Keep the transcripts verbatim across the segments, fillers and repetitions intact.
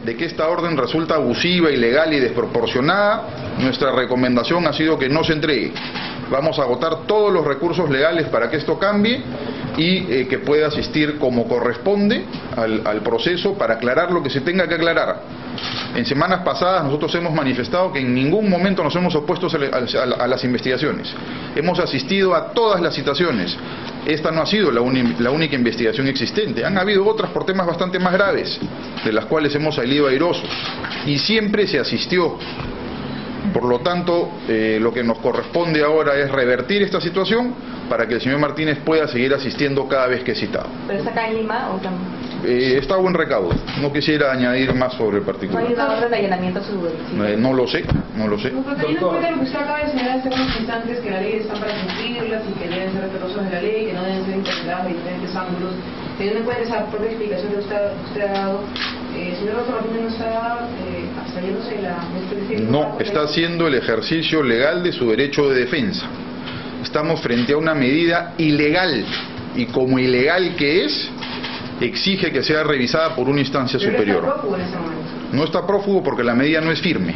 de que esta orden resulta abusiva, ilegal y desproporcionada, nuestra recomendación ha sido que no se entregue. Vamos a agotar todos los recursos legales para que esto cambie y eh, que pueda asistir como corresponde al, al proceso para aclarar lo que se tenga que aclarar. En semanas pasadas nosotros hemos manifestado que en ningún momento nos hemos opuesto a, a, a las investigaciones. Hemos asistido a todas las citaciones. Esta no ha sido la, uni, la única investigación existente. Han habido otras por temas bastante más graves, de las cuales hemos salido airosos. Y siempre se asistió. Por lo tanto, eh, lo que nos corresponde ahora es revertir esta situación para que el señor Martínez pueda seguir asistiendo cada vez que es citado. ¿Pero está acá en Lima o también? Eh, está a buen recaudo. No quisiera añadir más sobre el particular. ¿No hay una orden de allanamiento a su domicilio? Eh, no lo sé, no lo sé. No, pero teniendo en cuenta lo que usted acaba de señalar hace unos instantes, que la ley está para cumplirlas y que deben ser respetuosos de la ley, que no deben ser interpretadas de diferentes ángulos, teniendo en cuenta esa propia explicación que usted, usted ha dado, eh, señor Rosa Martínez no está eh, abstrayéndose de la... No, está haciendo el ejercicio legal de su derecho de defensa. Estamos frente a una medida ilegal y como ilegal que es, exige que sea revisada por una instancia superior. ¿Está prófugo en ese momento? No está prófugo porque la medida no es firme.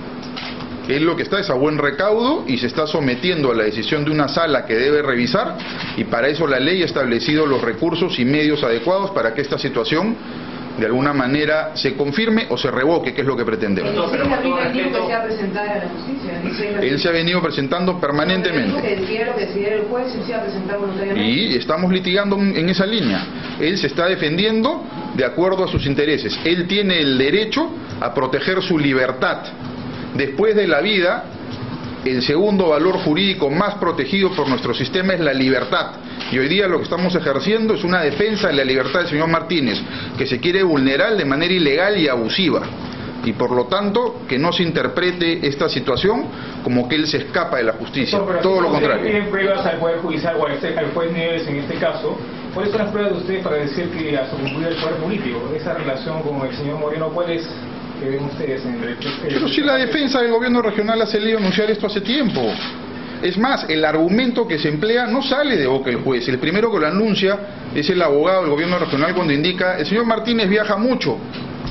Él lo que está es a buen recaudo y se está sometiendo a la decisión de una sala que debe revisar, y para eso la ley ha establecido los recursos y medios adecuados para que esta situación de alguna manera se confirme o se revoque, que es lo que pretendemos. Entonces, ¿es el respeto que se va a presentar a la justicia? Él se ha venido presentando permanentemente. Que decidiera lo que decidiera el juez, se va a presentar voluntariamente. Y estamos litigando en esa línea. Él se está defendiendo de acuerdo a sus intereses. Él tiene el derecho a proteger su libertad. Después de la vida, el segundo valor jurídico más protegido por nuestro sistema es la libertad. Y hoy día lo que estamos ejerciendo es una defensa de la libertad del señor Martínez, que se quiere vulnerar de manera ilegal y abusiva. Y por lo tanto, que no se interprete esta situación como que él se escapa de la justicia. No, todo lo contrario. ¿Tienen pruebas al Poder Judicial o al juez Nieves en este caso? ¿Cuáles son las pruebas de ustedes para decir que a su concluir el Poder Político? Esa relación con el señor Moreno, ¿cuál es que ven ustedes en el... Pero si la defensa del gobierno regional ha salido a anunciar esto hace tiempo. Es más, el argumento que se emplea no sale de boca del juez. El primero que lo anuncia es el abogado del gobierno regional cuando indica: el señor Martínez viaja mucho.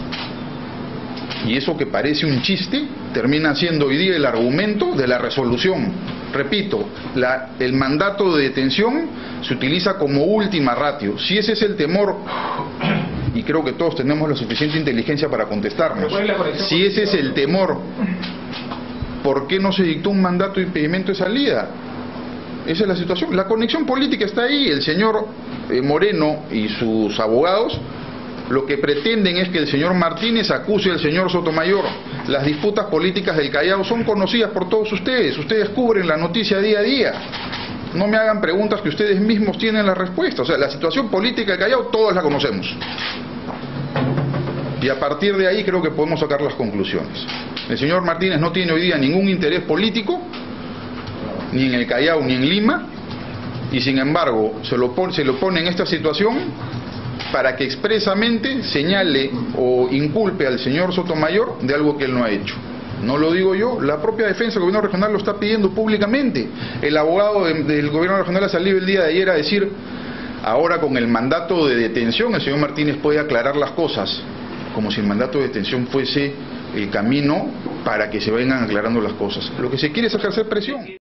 Y eso que parece un chiste termina siendo hoy día el argumento de la resolución. Repito, la, el mandato de detención se utiliza como última ratio. Si ese es el temor, y creo que todos tenemos la suficiente inteligencia para contestarnos, si ese es el temor, ¿por qué no se dictó un mandato de impedimento de salida? Esa es la situación. La conexión política está ahí. El señor eh, Moreno y sus abogados lo que pretenden es que el señor Martínez acuse al señor Sotomayor. Las disputas políticas del Callao son conocidas por todos ustedes. Ustedes cubren la noticia día a día. No me hagan preguntas que ustedes mismos tienen la respuesta. O sea, la situación política del Callao todos la conocemos. Y a partir de ahí creo que podemos sacar las conclusiones. El señor Martínez no tiene hoy día ningún interés político, ni en el Callao ni en Lima, y sin embargo se lo pone, se lo pone en esta situación para que expresamente señale o inculpe al señor Sotomayor de algo que él no ha hecho. No lo digo yo, la propia defensa del gobierno regional lo está pidiendo públicamente. El abogado de, del gobierno regional ha salido el día de ayer a decir: ahora con el mandato de detención el señor Martínez puede aclarar las cosas, como si el mandato de detención fuese el camino para que se vengan aclarando las cosas. Lo que se quiere es ejercer presión.